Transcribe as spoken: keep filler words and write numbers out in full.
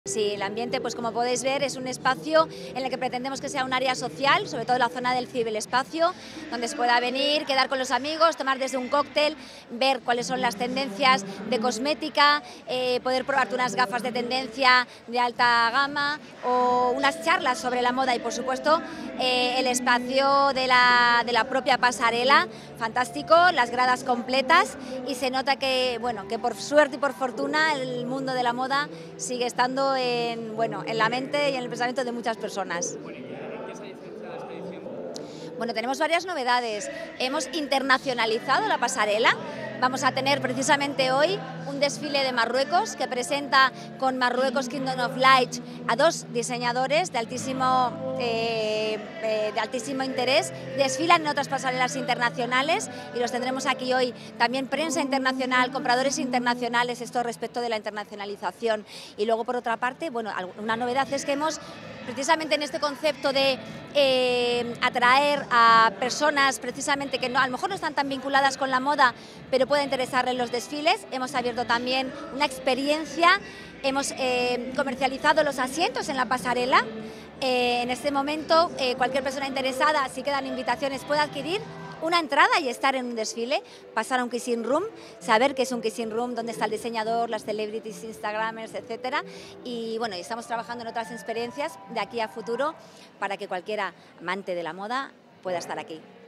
Sí, el ambiente, pues como podéis ver, es un espacio en el que pretendemos que sea un área social, sobre todo la zona del ciberespacio, donde se pueda venir, quedar con los amigos, tomar desde un cóctel, ver cuáles son las tendencias de cosmética, eh, poder probarte unas gafas de tendencia de alta gama o unas charlas sobre la moda y, por supuesto, eh, el espacio de la, de la propia pasarela, fantástico, las gradas completas y se nota que, bueno, que por suerte y por fortuna el mundo de la moda sigue estando en, bueno, en la mente y en el pensamiento de muchas personas. Bueno, ¿y en qué se diferencia de esta edición? Bueno, tenemos varias novedades. Hemos internacionalizado la pasarela. Vamos a tener precisamente hoy un desfile de Marruecos que presenta con Marruecos Kingdom of Light a dos diseñadores de altísimo, eh, eh, de altísimo interés. Desfilan en otras pasarelas internacionales y los tendremos aquí hoy. También prensa internacional, compradores internacionales, esto respecto de la internacionalización. Y luego, por otra parte, bueno, una novedad es que hemos, precisamente en este concepto de eh, atraer a personas precisamente que no, a lo mejor no están tan vinculadas con la moda, pero puede interesarles los desfiles. Hemos abierto también una experiencia, hemos eh, comercializado los asientos en la pasarela. Eh, en este momento, eh, cualquier persona interesada, si quedan invitaciones, puede adquirir una entrada y estar en un desfile, pasar a un kissing room, saber qué es un kissing room, dónde está el diseñador, las celebrities, instagramers, etcétera. Y bueno, y estamos trabajando en otras experiencias de aquí a futuro para que cualquiera amante de la moda pueda estar aquí.